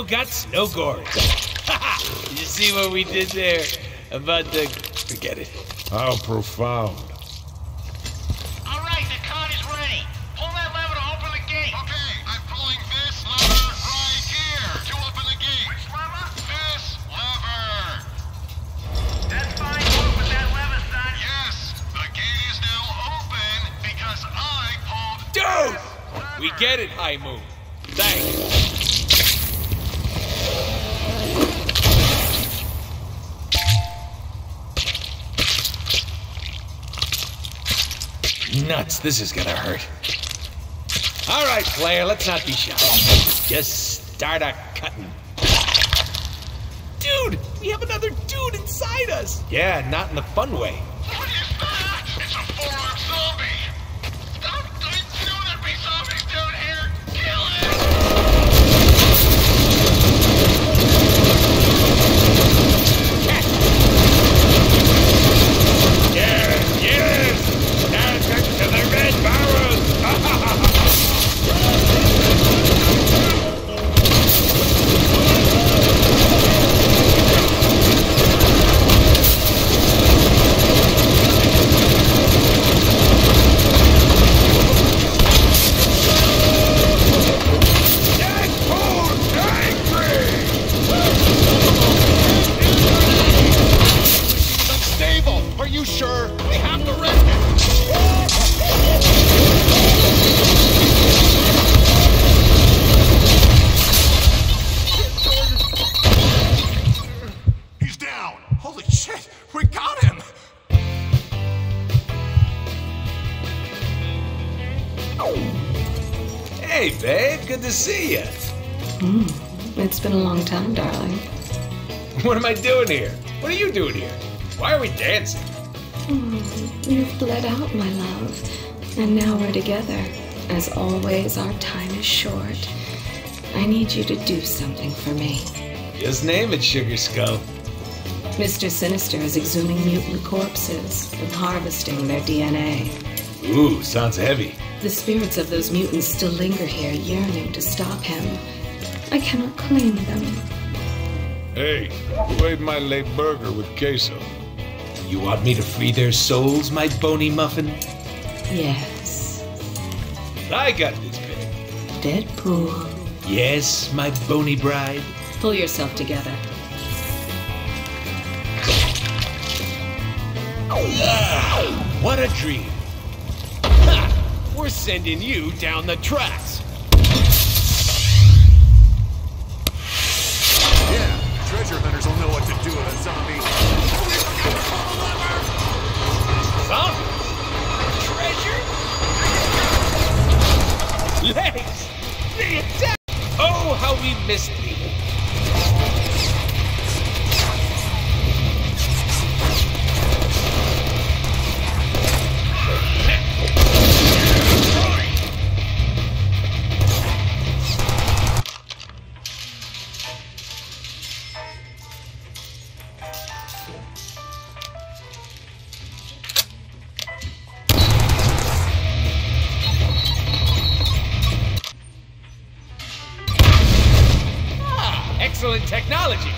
guts, no gory. You see what we did there? About the... Forget it. How profound. All right, the con is ready. Pull that lever to open the gate. Okay, I'm pulling this lever right here to open the gate. Which lever? This lever. That's fine. Open that lever, son. Yes, the gate is now open because I pulled. Dude! We get it, High Moon. Thanks. Nuts, this is gonna hurt. All right, player, let's not be shy. Just start a cutting. Dude, we have another dude inside us. Yeah, not in the fun way. What is that? It's a four-armed zombie. Stop shooting at me, zombies down here. Kill it. Yes, yes. To the red barrels! Deadpool's angry! It's unstable. Are you sure? We have to wreck it. He's down. Holy shit, we got him. Hey, babe, good to see you. It's been a long time, darling. What am I doing here? What are you doing here? Why are we dancing? You've bled out, my love. And now we're together. As always, our time is short. I need you to do something for me. Just name it, Sugar Skull. Mr. Sinister is exhuming mutant corpses and harvesting their DNA. Ooh, sounds heavy. The spirits of those mutants still linger here, yearning to stop him. I cannot claim them. Hey, who ate my late burger with queso? You want me to free their souls, my bony muffin? Yes. I got this, babe. Deadpool. Yes, my bony bride. Pull yourself together. Ah, what a dream. Ha! We're sending you down the tracks. Yeah, treasure hunters will know what to do with a zombie. Zombie? Treasure? Legs! The attack! Oh, how we missed people. Excellent technology.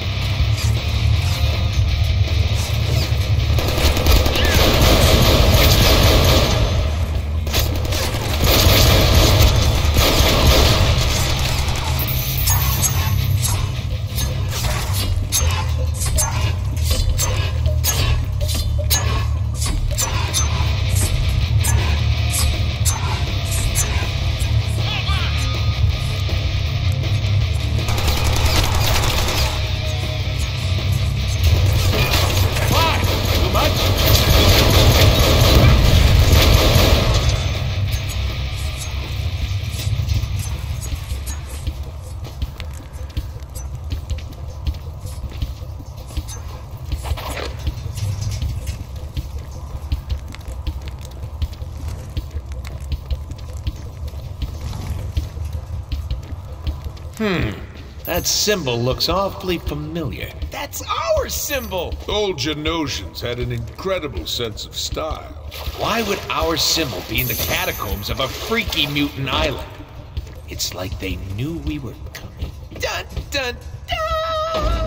That symbol looks awfully familiar. That's our symbol! Old Genosians had an incredible sense of style. Why would our symbol be in the catacombs of a freaky mutant island? It's like they knew we were coming. Dun, dun, dun!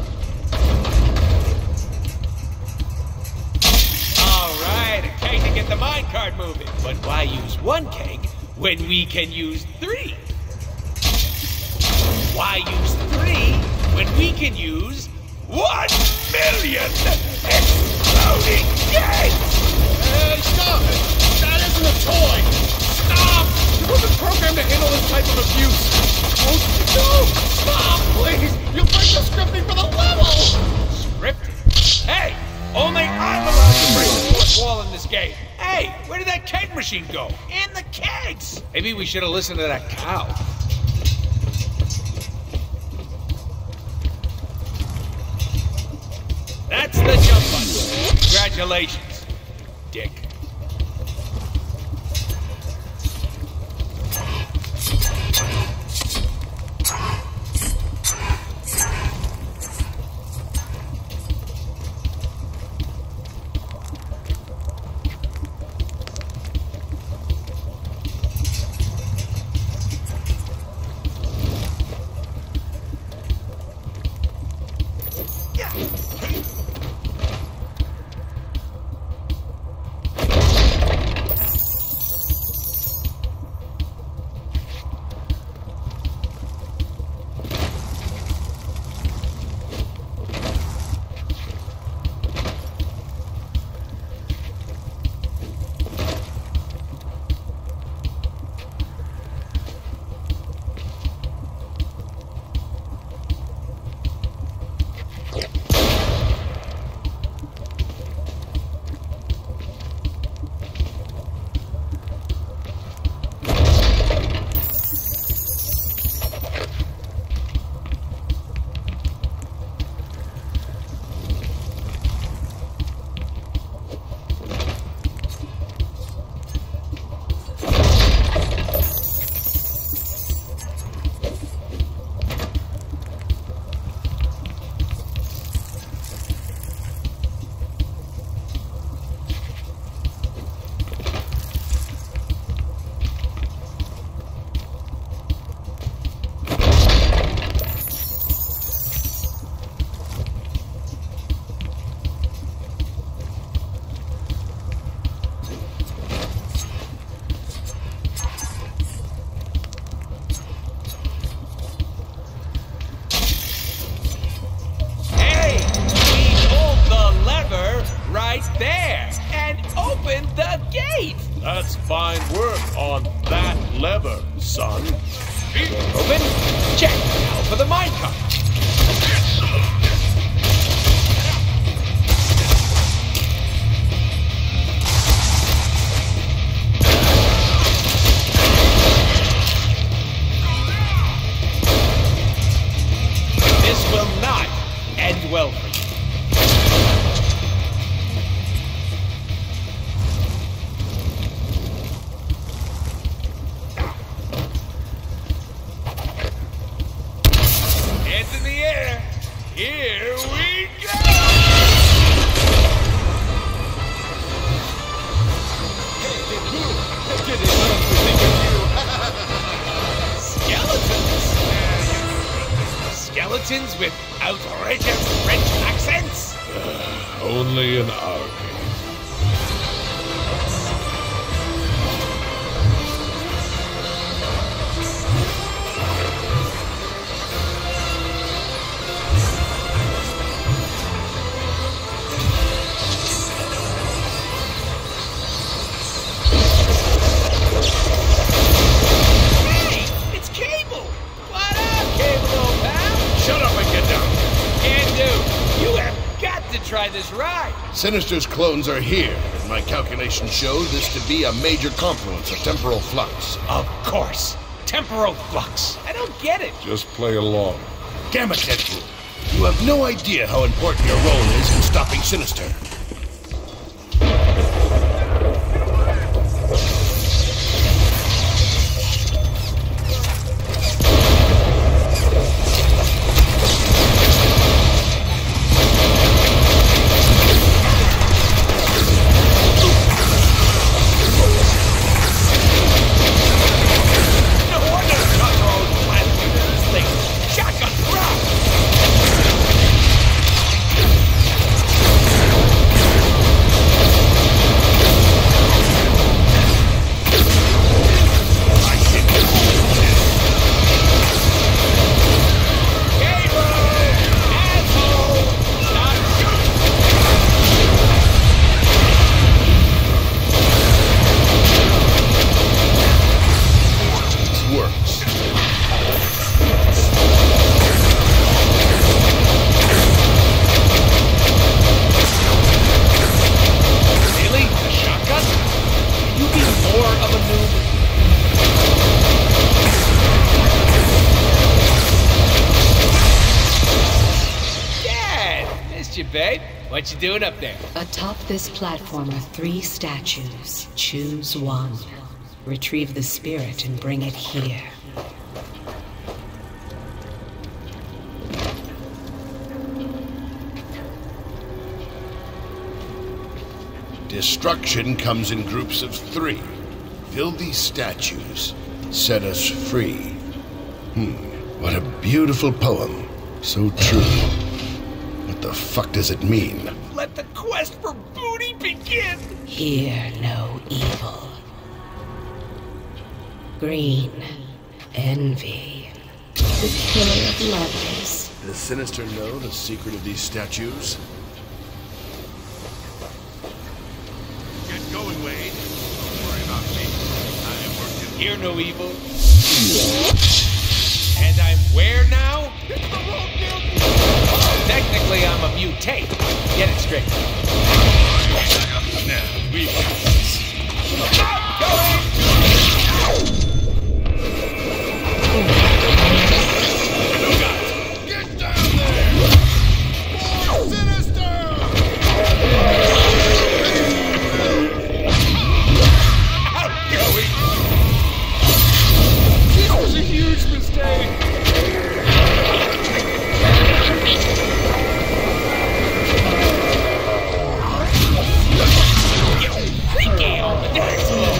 All right, a keg to get the minecart moving. But why use one keg when we can use 3? Why use 3 when we can use 1,000,000 exploding kegs? Hey, stop it! That isn't a toy! Stop! You wasn't programmed to handle this type of abuse! Oh, no! Stop, please! You'll break the scripting for the level! Scripting? Hey! Only I'm allowed to break the fourth wall in this game! Hey! Where did that keg machine go? And the kegs! Maybe we should have listened to that cow. That's the jump button. Congratulations, Dick. That's fine work on that lever, son. Open. Check. Now for the minecart. This will not end well for you. Hands in the air. Here we go! Skeletons! Skeletons with outrageous French accents? Only in our case. Try this ride. Sinister's clones are here, and my calculations show this to be a major confluence of temporal flux. Of course. Temporal flux. I don't get it. Just play along. Damn it, Deadpool. You have no idea how important your role is in stopping Sinister. Shotgun What you doing up there? Atop this platform are 3 statues. Choose one. Retrieve the spirit and bring it here. Destruction comes in groups of 3. Fill these statues. Set us free. What a beautiful poem. So true. What the fuck does it mean? Let the quest for booty begin! Hear no evil. Green. Envy. The killer of lovers. Does Sinister know the secret of these statues? Get going, Wade. Don't worry about me. I am working. Hear no evil. And I'm where now? Technically, I'm a mutate. Get it straight. Now, we got this. Get down there! For Sinister! Outgoing! This was a huge mistake! Freaky on the dance floor!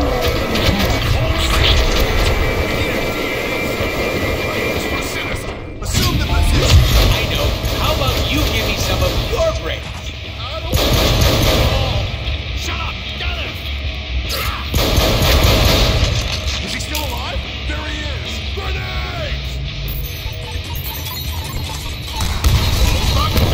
Assume the position! I know. How about you give me some of your brains? I don't Shut up! Got him! Is he still alive? There he is! Grenades! Fuck me!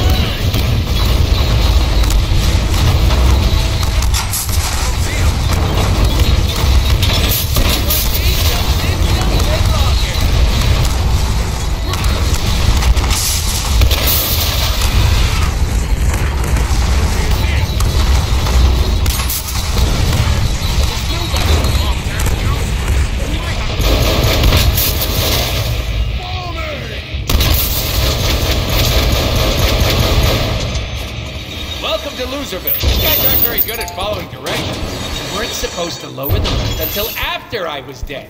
Welcome to Loserville. You guys aren't very good at following directions. You weren't supposed to lower the lift until after I was dead.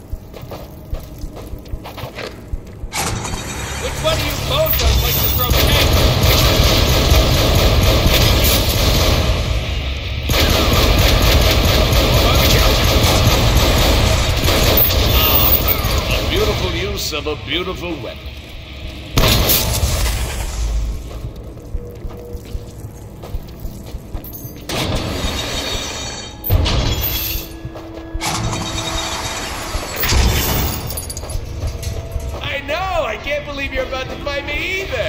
Which one of you bozos likes to throw tanks? A beautiful use of a beautiful weapon. I know! I can't believe you're about to fight me either!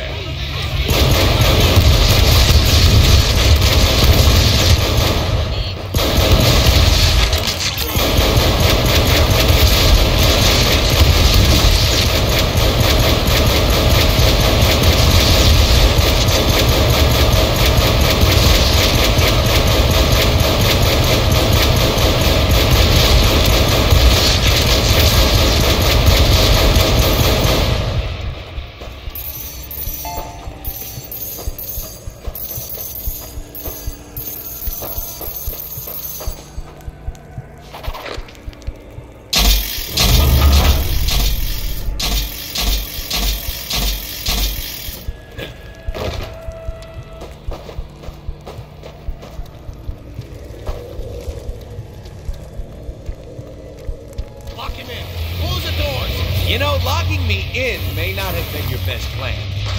Lock him in! Close the doors! You know, locking me in may not have been your best plan.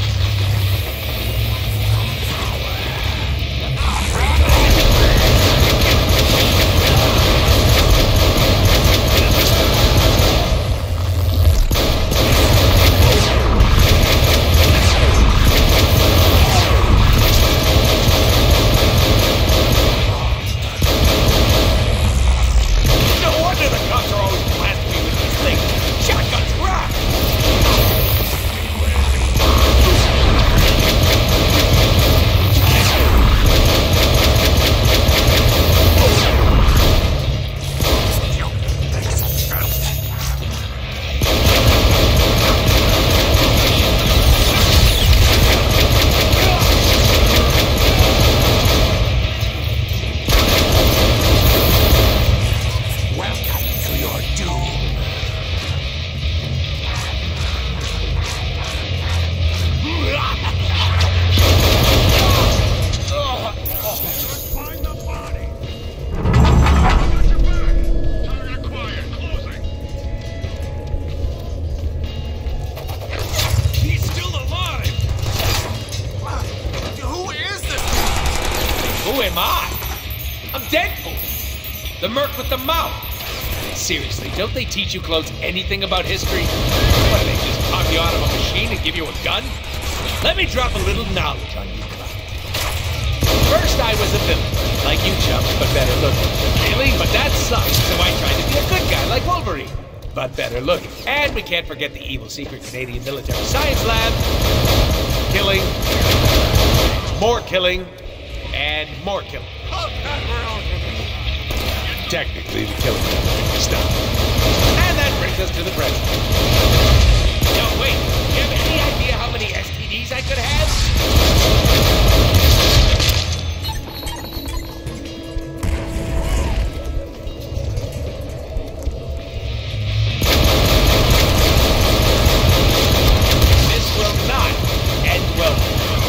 No wonder the cops are always blasting me with these things. Shotguns rock! Who am I? I'm Deadpool, the merc with the mouth. Seriously, don't they teach you clones anything about history? What, they just pop you out of a machine and give you a gun? Let me drop a little knowledge on you, clown. First, I was a villain, like you chumps, but better looking. Really? But that sucks, so I tried to be a good guy, like Wolverine, but better looking. And we can't forget the evil secret Canadian military science lab. Killing, more killing, and more killing. Technically, the killing stop. And that brings us to the present. No, wait. Do you have any idea how many STDs I could have? This will not end well.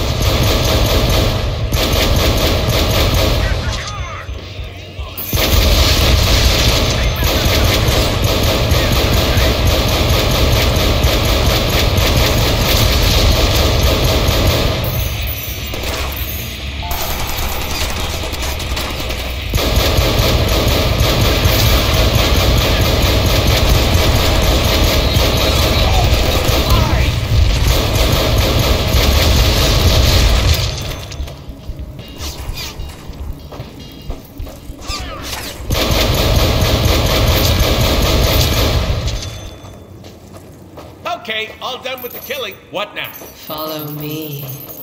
Okay, all done with the killing. What now? Follow me.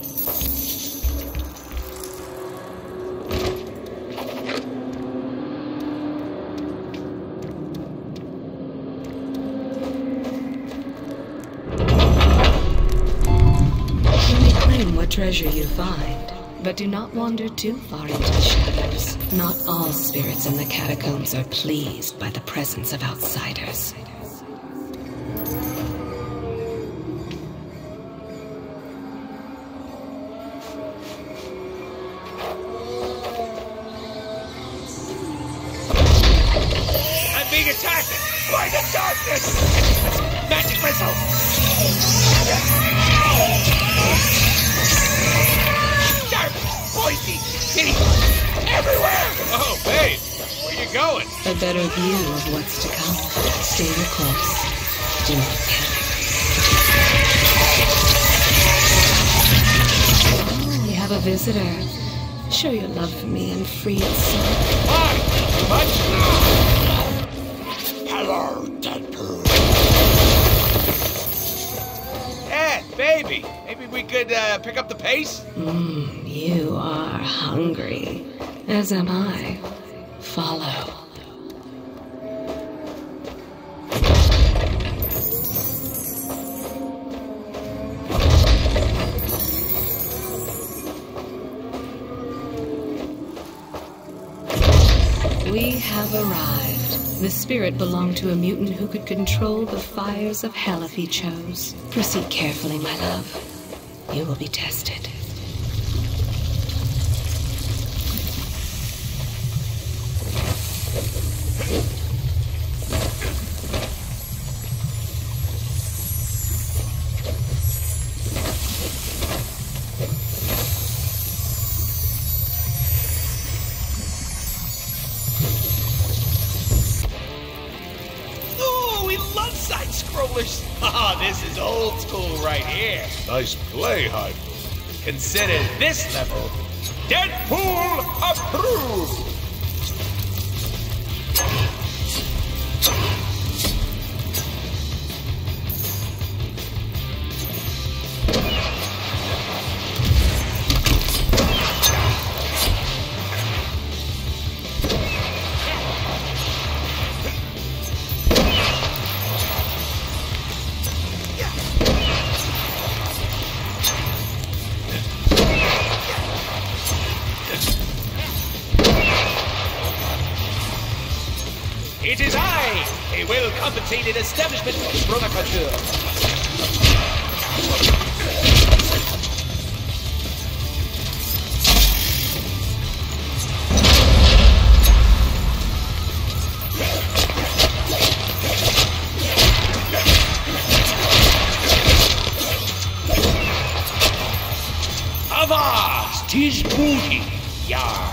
You may claim what treasure you find, but do not wander too far into the shadows. Not all spirits in the catacombs are pleased by the presence of outsiders. Being attacked by the darkness! Magic missile! Sharp! Pointy! Hitting! Everywhere! Oh, babe! Where you going? A better view of what's to come. Stay the course. Do not panic. Oh, we have a visitor. Show your love for me and free its soul. Why? Too much? Hello, Deadpool. Dad, baby, maybe we could pick up the pace? You are hungry, as am I. Follow. We have arrived. The spirit belonged to a mutant who could control the fires of hell if he chose. Proceed carefully, my love. You will be tested. Oh, this is old school right here. Nice play, Hyde. Consider this level Deadpool approved. It is I, a well-compensated establishment provocateur. Avast, 'tis booty. Yar.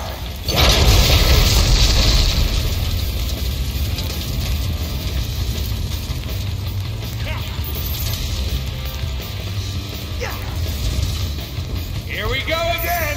Here we go again!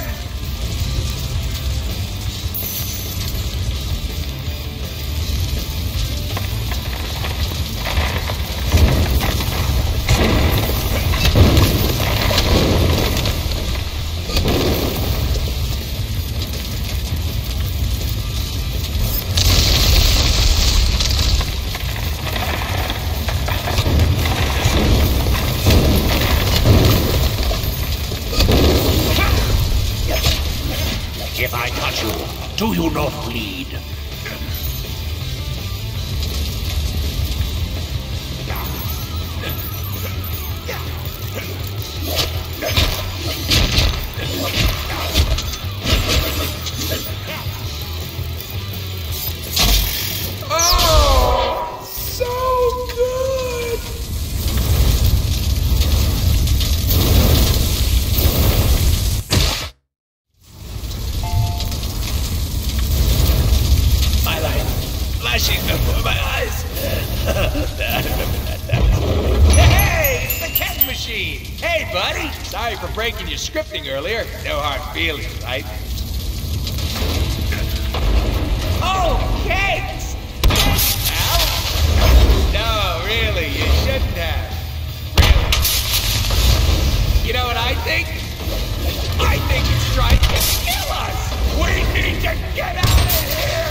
If I touch you, do you not bleed? Oh, so good! My light flashing before my eyes. Hey, it's the Ken machine. Hey, buddy. Sorry for breaking your scripting earlier. No hard feelings, right? Oh, cakes! Al? No, really, you shouldn't have. Really. You know what I think? I think it's trying to kill us! We need to get out of here!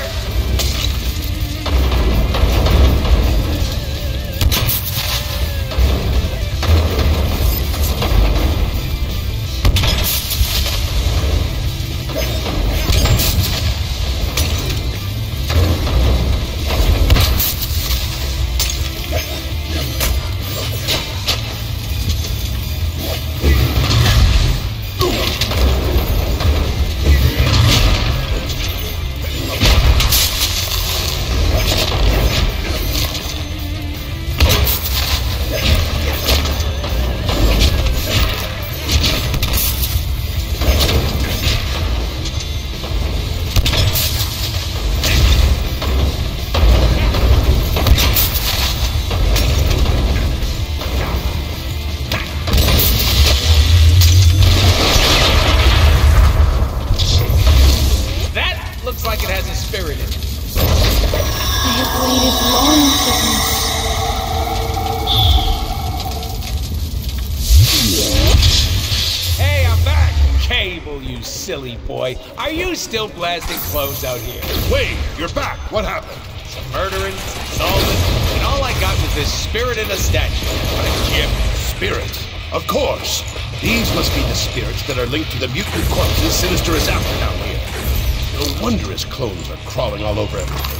Silly boy. Are you still blasting clones out here? Wait, you're back. What happened? Some murdering, some solving, and all I got was this spirit in a statue. What a gift. Spirits? Of course. These must be the spirits that are linked to the mutant corpses Sinister is after down here. No wonder his clones are crawling all over everything.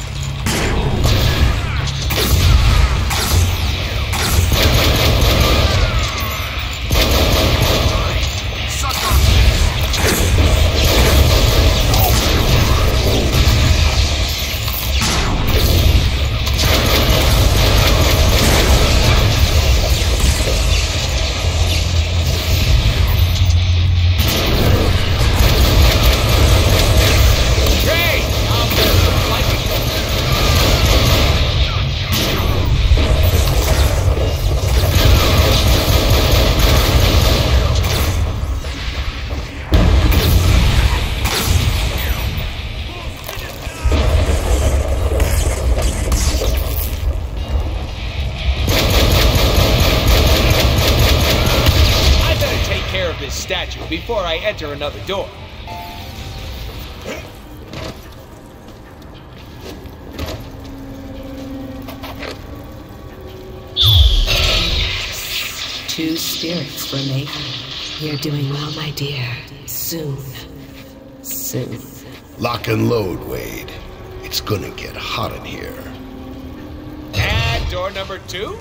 Before I enter another door. Two spirits remain. You're doing well, my dear. Soon. Lock and load, Wade. It's gonna get hot in here. And door number 2?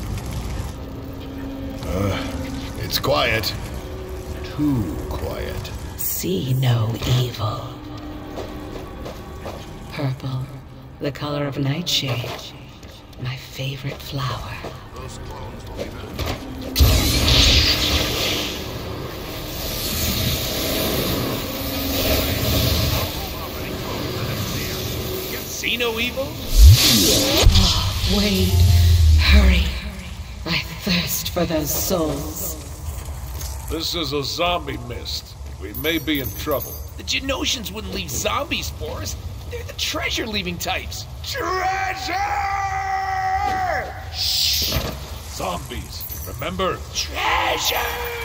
It's quiet. Too quiet. See no evil. Purple, the color of nightshade. My favorite flower. Those clones will be back. Domino evil? Oh, Wade, hurry. I thirst for those souls. This is a zombie mist. We may be in trouble. The Genosians wouldn't leave zombies for us. They're the treasure-leaving types. Treasure! Shh! Zombies, remember? Treasure!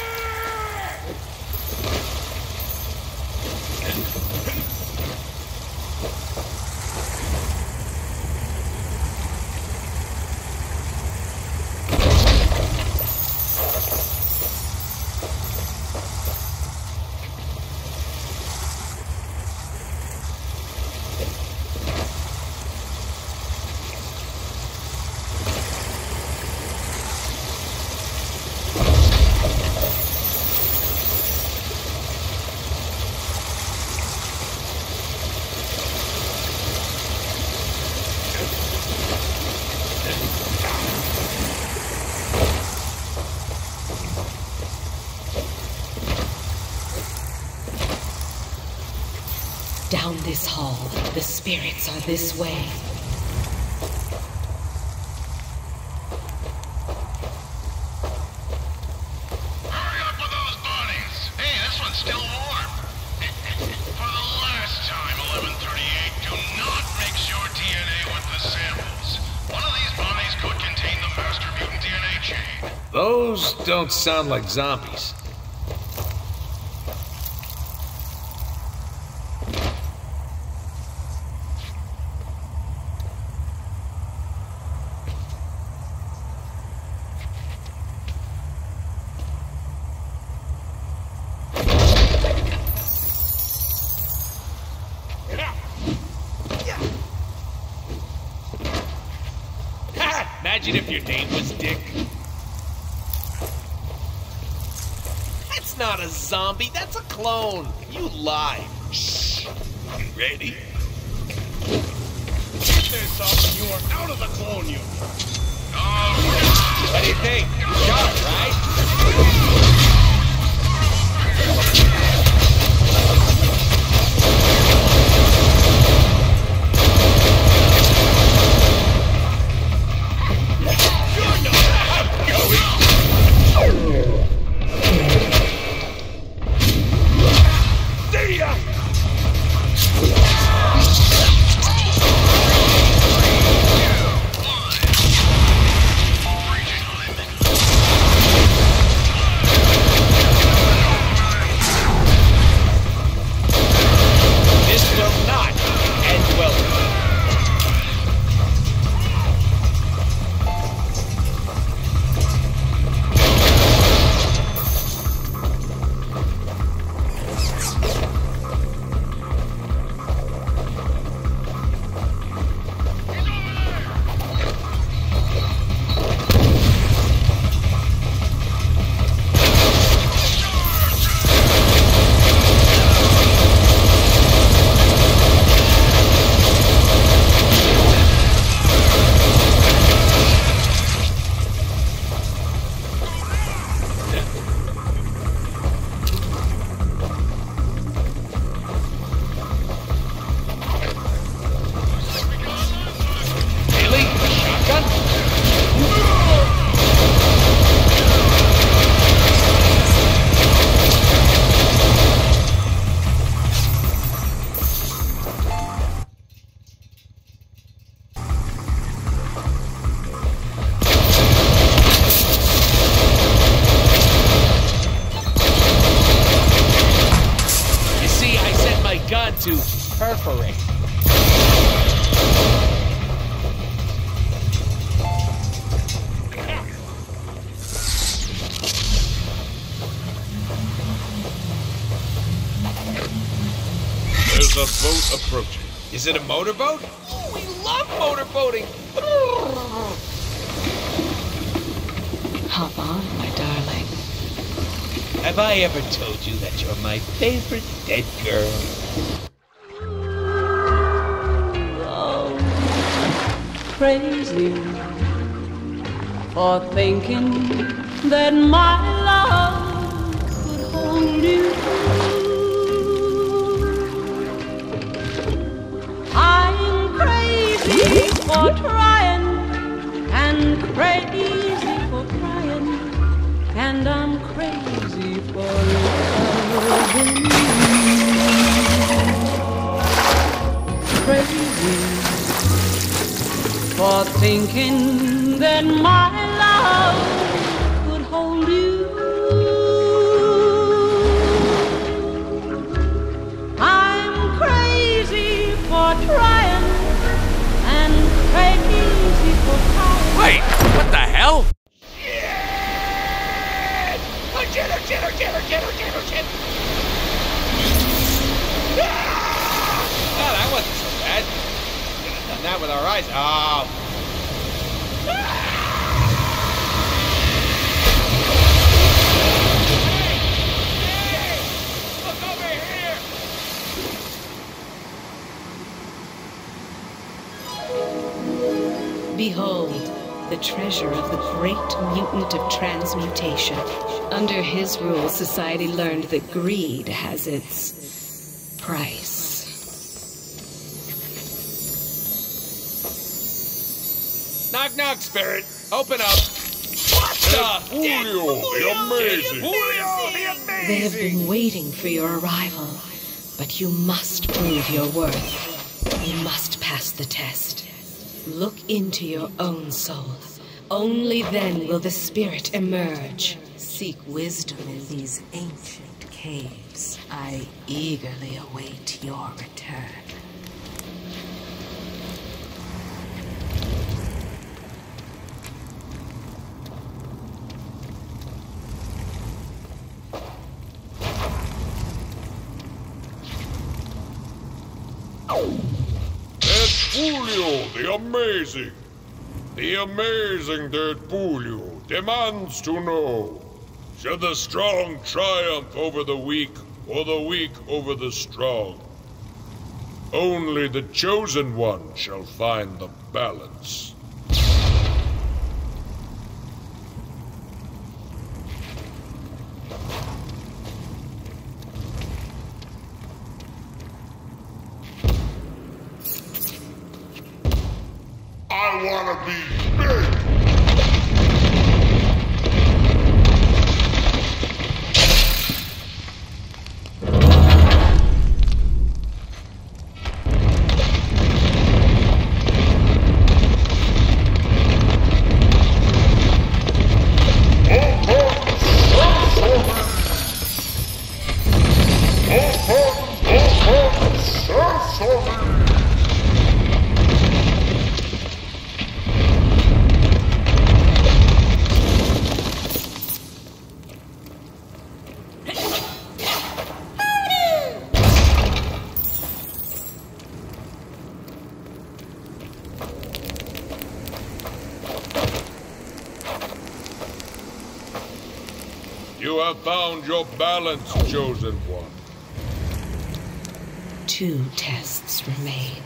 Down this hall, the spirits are this way. Hurry up with those bodies! Hey, this one's still warm. For the last time, 1138, do not mix your DNA with the samples. One of these bodies could contain the master mutant DNA chain. Those don't sound like zombies. Imagine if your name was Dick. That's not a zombie, that's a clone. You lied. Shh. You ready? Get this up and you are out of the clone unit. What do you think? Sharp, right? To perforate. There's a boat approaching. Is it a motorboat? Oh, we love motorboating. Hop on, my darling. Have I ever told you that you're my favorite dead girl? Praise you for thinking that my love could hold you. I'm crazy. for thinking that my love could hold you. I'm crazy for trying and crazy for trying. Wait, what the hell? Oh, that wasn't so bad. Could have done that with our eyes. Oh. Hey! Look over here! Behold, the treasure of the great mutant of transmutation. Under his rule, society learned that greed has its price. Knock, knock, spirit. Open up. What the? Julio, the amazing. Julio, the amazing. They have been waiting for your arrival, but you must prove your worth. You must pass the test. Look into your own soul. Only then will the spirit emerge. Seek wisdom in these ancient caves. I eagerly await your return. Julio, the amazing. The amazing Deadpool demands to know, should the strong triumph over the weak, or the weak over the strong? Only the chosen one shall find the balance. I wanna be big! You have found your balance, chosen one. 2 tests remain.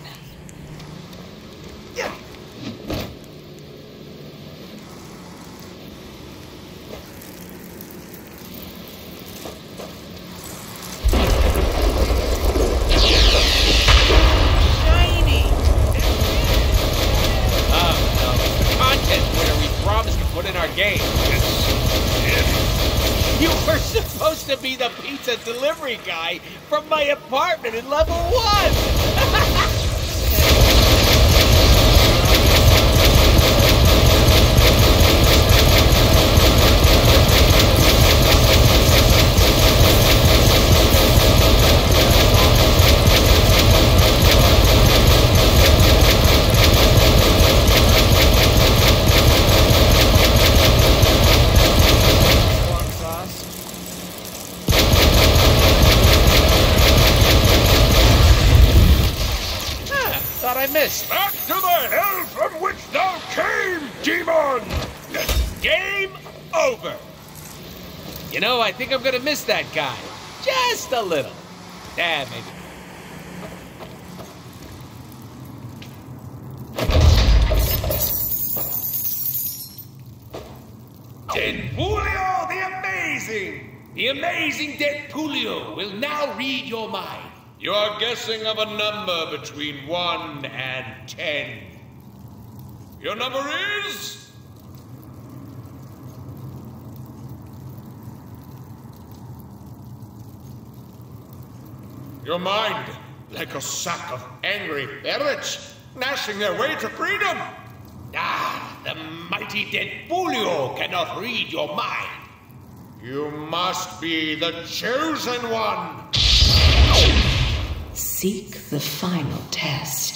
Shiny! Oh, no. The content winner we promised to put in our game. You were supposed to be the pizza delivery guy from my apartment in level 1! I missed. Back to the hell from which thou came, demon! Game over. You know, I think I'm gonna miss that guy. Just a little. Yeah, maybe. Deadpoolio the Amazing! The amazing Deadpoolio will now read your mind. You are guessing of a number between 1 and 10. Your number is... Your mind, like a sack of angry ferrets, gnashing their way to freedom. Ah, the mighty Deadpoolio cannot read your mind. You must be the chosen one! Seek the final test.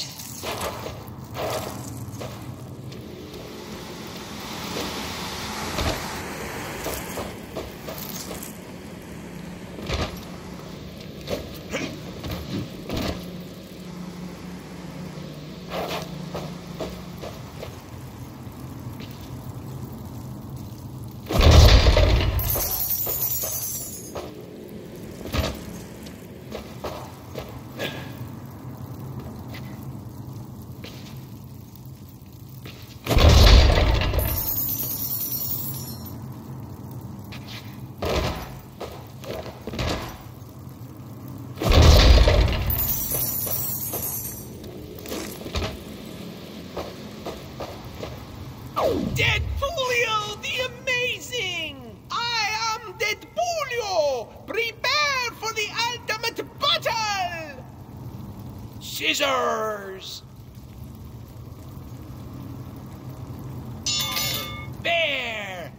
Deadpoolio the Amazing! I am Deadpoolio! Prepare for the ultimate battle! Scissors! Baer!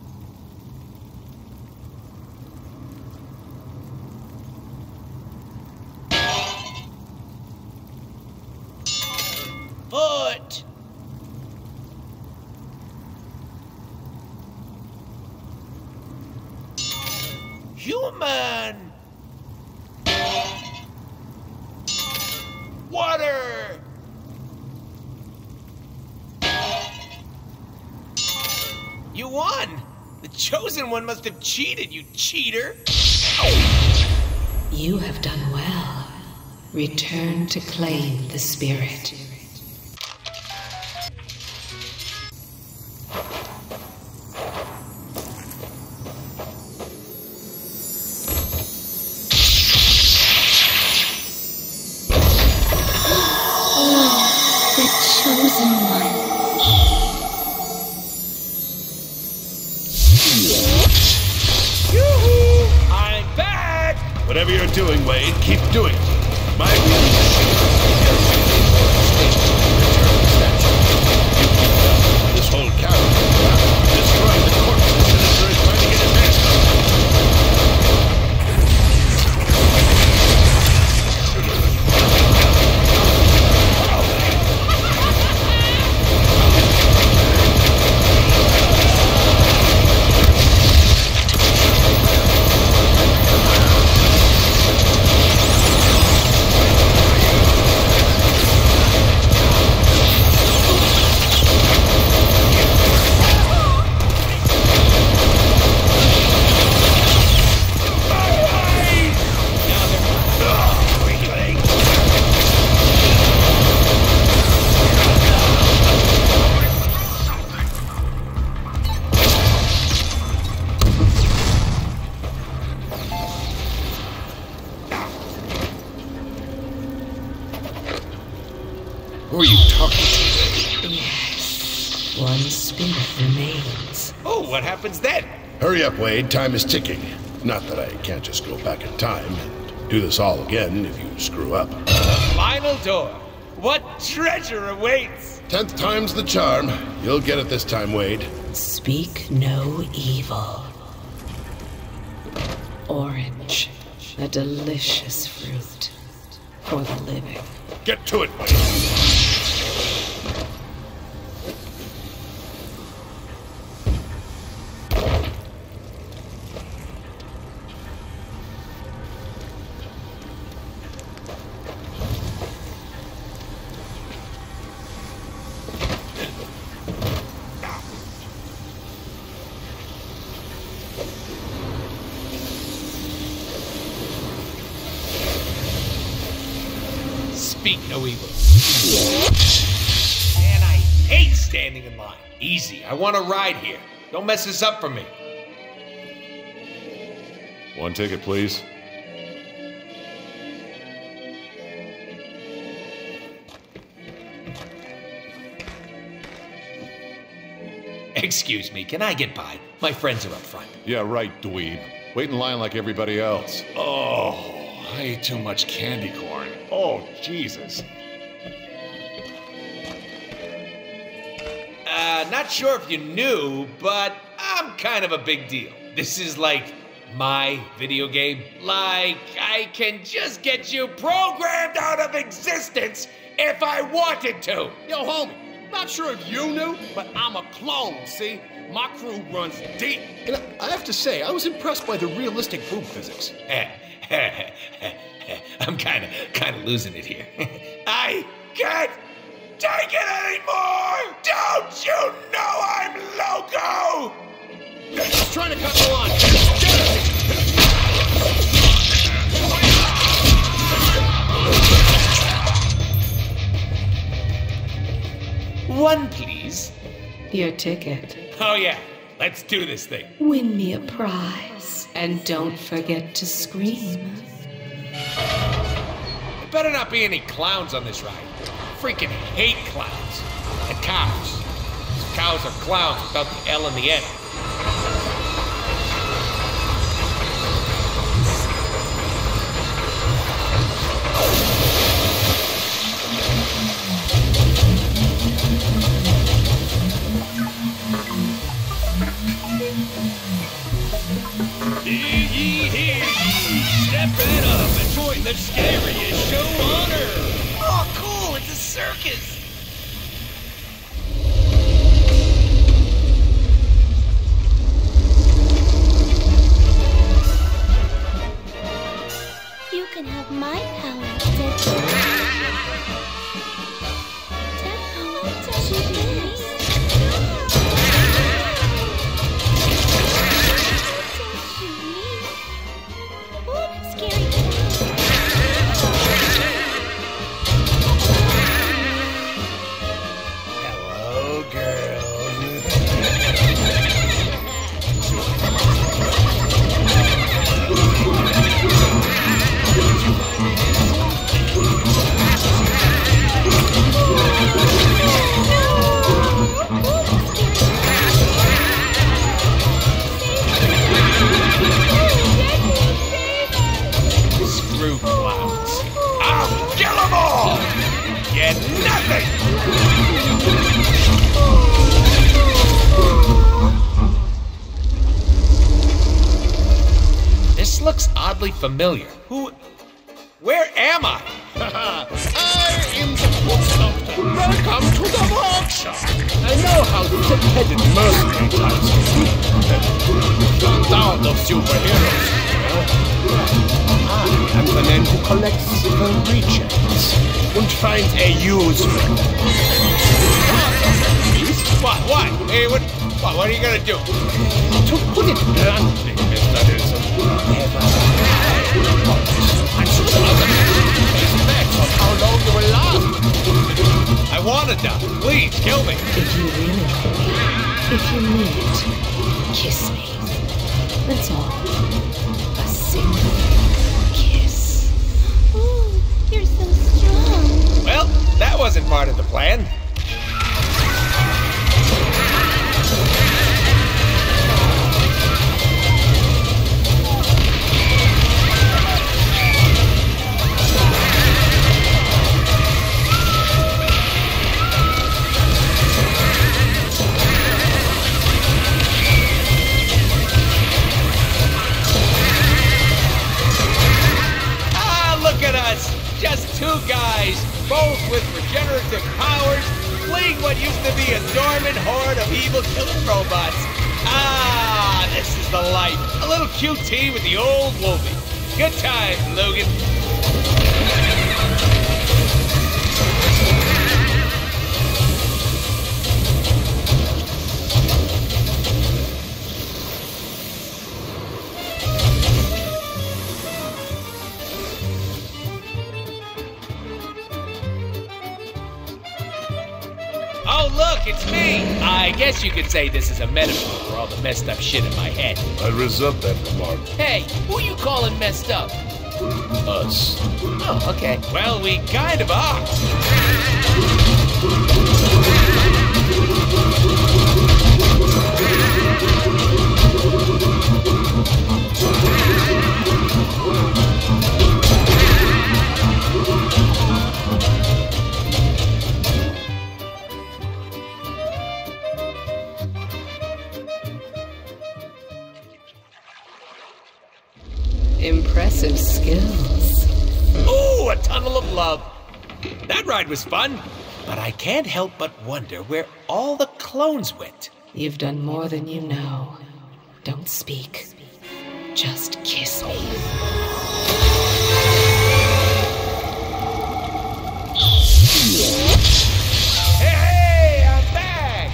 Foot! Human! Water! You won! The chosen one must have cheated, you cheater! You have done well. Return to claim the spirit. Chosen one. Yoo-hoo! I'm back! Whatever you're doing, Wade, keep doing it. My this whole caravan destroying the corpses Sinister is trying to get his hands on. Who are you talking to? Yes. One spirit remains. Oh, what happens then? Hurry up, Wade. Time is ticking. Not that I can't just go back in time and do this all again if you screw up. The final door. What treasure awaits? 10th time's the charm. You'll get it this time, Wade. Speak no evil. Orange, a delicious fruit for the living. Get to it, Wade. Speak no evil. Man, I hate standing in line. Easy, I want to ride here. Don't mess this up for me. One ticket, please. Excuse me, can I get by? My friends are up front. Yeah, right, dweeb. Wait in line like everybody else. Oh, I ate too much candy corn. Oh, Jesus. not sure if you knew, but I'm kind of a big deal. This is like my video game. Like, I can just get you programmed out of existence if I wanted to. Yo, homie, not sure if you knew, but I'm a clone, see? My crew runs deep. And I have to say, I was impressed by the realistic boob physics. I'm kind of losing it here. I can't take it anymore! Don't you know I'm loco? Just trying to cut the line. One, please. Your ticket. Oh yeah, let's do this thing. Win me a prize. And don't forget to scream. There better not be any clowns on this ride. Freaking hate clowns. And cows. Cows are clowns without the L in the end. Hear ye, hear ye. Step right up and join the scariest show on earth. Oh, cool, it's a circus. You can have my power, Deadpool. Deadpool, don't shoot me. Don't shoot me. Ooh, scary Hello, girl. Screw clowns. I'll kill them all! Get nothing! This looks oddly familiar. Where am I? I am the book doctor. Welcome to the workshop. I know how tip-headed mercenary types can be. Down the superheroes. I am the man who collects the rejects and finds a useful. What? Hey, what are you gonna do? To put it bluntly, Mr. Wilson, I'm sure the other expects on how long you will last. I wanna die. Please, kill me. If you really love me, if you mean it, kiss me. That's all. A single kiss. Ooh, you're so strong. Well, that wasn't part of the plan. Look at us! Just two guys, both with regenerative powers, fleeing what used to be a dormant horde of evil killer robots. Ah, this is the life. A little QT with the old Wolvie. Good times, Logan. Oh, look, it's me! I guess you could say this is a metaphor for all the messed up shit in my head. I resent that remark. Hey, who you calling messed up? Us. Oh, okay. Well, we kind of are. love. That ride was fun, but I can't help but wonder where all the clones went. You've done more than you know. Don't speak. Just kiss me. Hey, I'm back!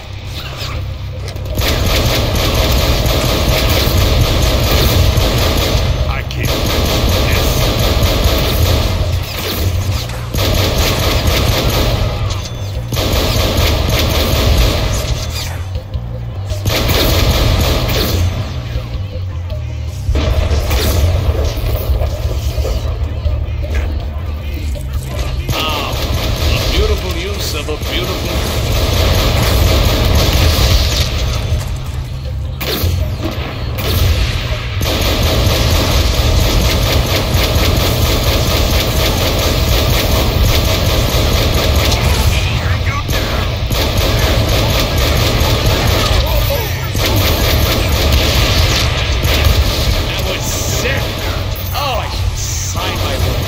I can't do this. Of a beautiful... That was sick! Oh, I should sign my word.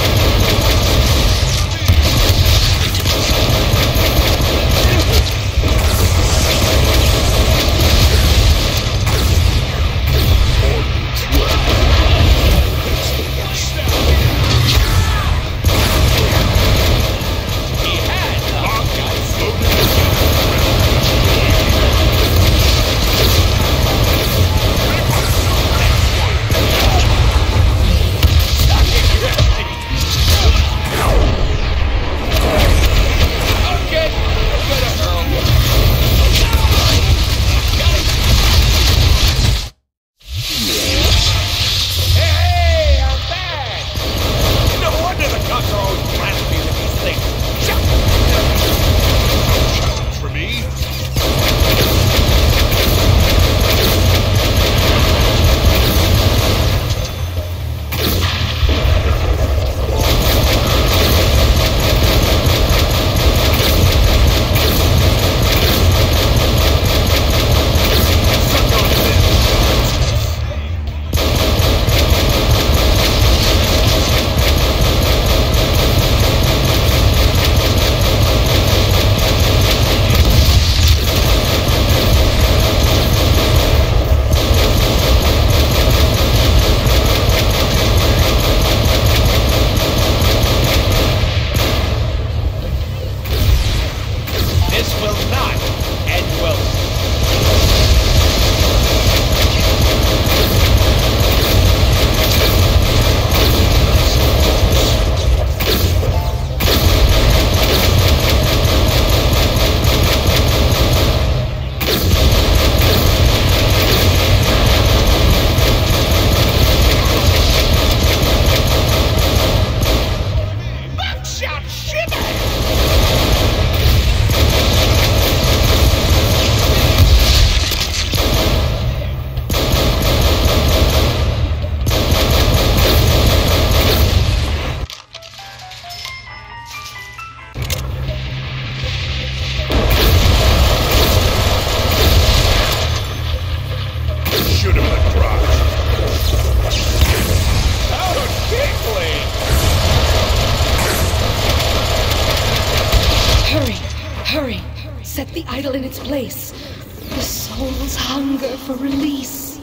Set the idol in its place. The soul's hunger for release.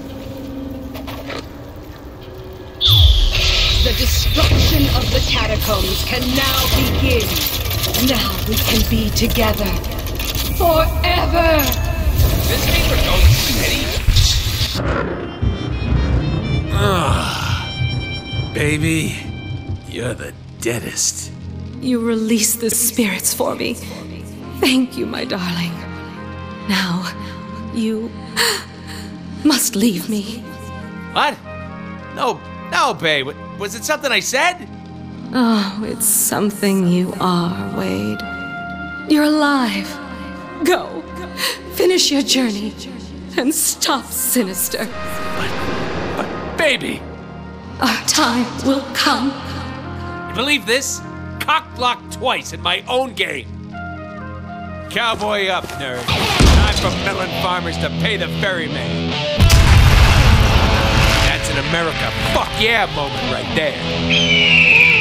The destruction of the catacombs can now begin. Now we can be together. Forever! This mean we're going steady? Baby, you're the deadest. You release the spirits for me. Thank you, my darling. Now, you must leave me. What? No, babe. Was it something I said? Oh, it's something you are, Wade. You're alive. Go. Finish your journey. And stop Sinister. But baby! Our time will come. You believe this? Cock-blocked twice in my own game. Cowboy up, nerd. Time for melon farmers to pay the ferryman. That's an America fuck yeah moment right there.